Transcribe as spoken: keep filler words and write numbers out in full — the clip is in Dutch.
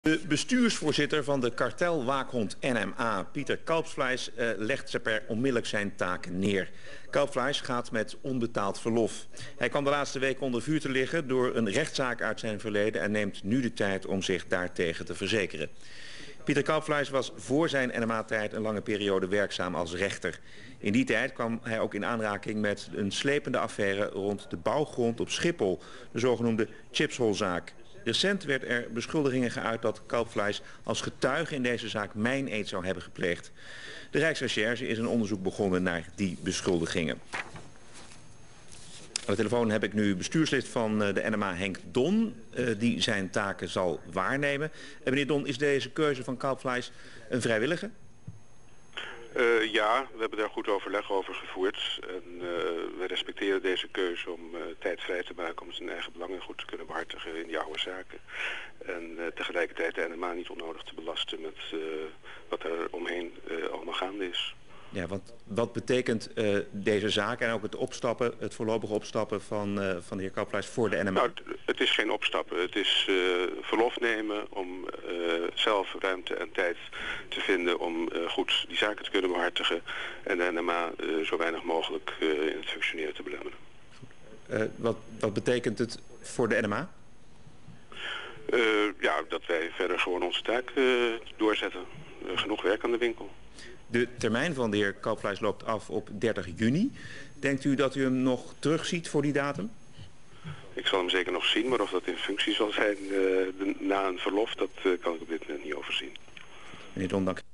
De bestuursvoorzitter van de kartelwaakhond N M A, Pieter Kalpsfleis, eh, legt per onmiddellijk zijn taken neer. Kalpsfleis gaat met onbetaald verlof. Hij kwam de laatste week onder vuur te liggen door een rechtszaak uit zijn verleden en neemt nu de tijd om zich daartegen te verzekeren. Pieter Kalpsfleis was voor zijn N M A-tijd een lange periode werkzaam als rechter. In die tijd kwam hij ook in aanraking met een slepende affaire rond de bouwgrond op Schiphol, de zogenoemde Chipshol-zaak. Recent werd er beschuldigingen geuit dat Kalpsfleis als getuige in deze zaak mijn-eed zou hebben gepleegd. De Rijksrecherche is een onderzoek begonnen naar die beschuldigingen. Aan de telefoon heb ik nu bestuurslid van de N M A, Henk Don, die zijn taken zal waarnemen. En meneer Don, is deze keuze van Kalpsfleis een vrijwillige? Uh, ja, we hebben daar goed overleg over gevoerd. En uh, we respecteren deze keuze om uh, tijd vrij te maken om zijn eigen belangen goed te kunnen behartigen in die oude zaken. En uh, tegelijkertijd de N M A niet onnodig te belasten met uh, wat er omheen uh, allemaal gaande is. Ja, want wat betekent uh, deze zaak en ook het opstappen, het voorlopig opstappen van, uh, van de heer Kalpsfleis voor de N M A? Nou, het is geen opstappen. Het is uh, verlof nemen om uh, zelf ruimte en tijd te vinden om uh, goed die zaken te kunnen behartigen en de N M A uh, zo weinig mogelijk uh, in het functioneren te belemmeren. Uh, wat, wat betekent het voor de N M A? Uh, ja, dat wij verder gewoon onze taak uh, doorzetten. Uh, genoeg werk aan de winkel. De termijn van de heer Kalpsfleis loopt af op dertig juni. Denkt u dat u hem nog terugziet voor die datum? Ik zal hem zeker nog zien, maar of dat in functie zal zijn uh, de, na een verlof, dat uh, kan ik op dit moment niet overzien. Meneer Don, dank.